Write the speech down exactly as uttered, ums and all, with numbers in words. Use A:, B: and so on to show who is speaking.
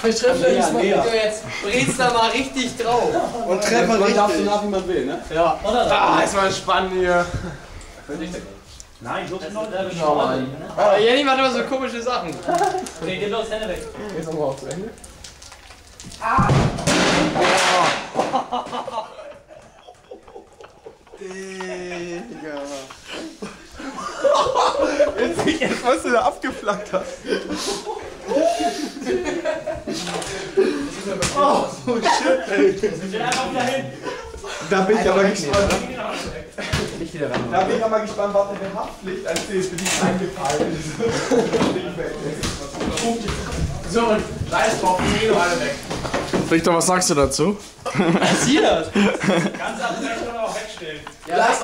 A: Ich treffe
B: ja,
A: mal.
B: ja.
A: Jetzt brätst da mal richtig drauf.
B: Und treffen man darf so nach, wie man will, ne?
A: Ja. Ah, ist mal spannend hier.
C: Nein, so ist noch der
A: Schau mal. Aber Jenny macht immer so komische Sachen.
C: Okay, gib los, Hände weg.
A: Jetzt nochmal auf zu Ende.
B: Ah!
A: Digga.
B: Jetzt, jetzt was du da abgeflankt hast. Oh, shit, ey.
C: Stell einfach wieder hin.
B: Da bin ich aber gespannt.
A: Nicht wieder ran.
B: Da bin ich aber gespannt, was in der Haftpflicht als C S D eingefallen ist.
A: So, und Scheiß drauf, die gehen alle weg. Victor, was sagst du dazu?
C: Was passiert? Ganz abrecht oder auch wegstellen.
A: Ja,